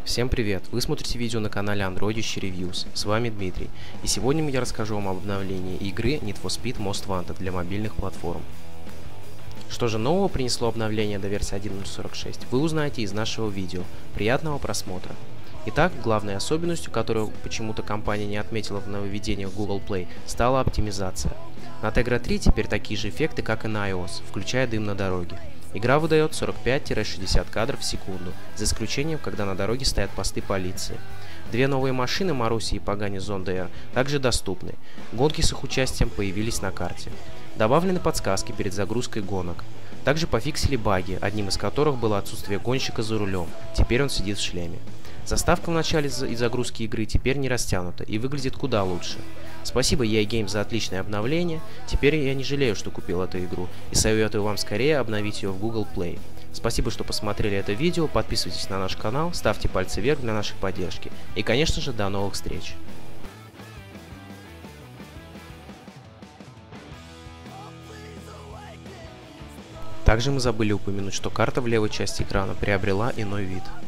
Всем привет! Вы смотрите видео на канале Androidish Reviews. С вами Дмитрий. И сегодня я расскажу вам об обновлении игры Need for Speed Most Wanted для мобильных платформ. Что же нового принесло обновление до версии 1.046, вы узнаете из нашего видео. Приятного просмотра! Итак, главной особенностью, которую почему-то компания не отметила в нововведениях Google Play, стала оптимизация. На Tegra 3 теперь такие же эффекты, как и на iOS, включая дым на дороге. Игра выдает 45-60 кадров в секунду, за исключением, когда на дороге стоят посты полиции. Две новые машины Маруси и Pagani Zonda R также доступны. Гонки с их участием появились на карте. Добавлены подсказки перед загрузкой гонок. Также пофиксили баги, одним из которых было отсутствие гонщика за рулем, теперь он сидит в шлеме. Заставка в начале и загрузки игры теперь не растянута и выглядит куда лучше. Спасибо EA Games за отличное обновление, теперь я не жалею, что купил эту игру, и советую вам скорее обновить ее в Google Play. Спасибо, что посмотрели это видео, подписывайтесь на наш канал, ставьте пальцы вверх для нашей поддержки, и конечно же до новых встреч! Также мы забыли упомянуть, что карта в левой части экрана приобрела иной вид.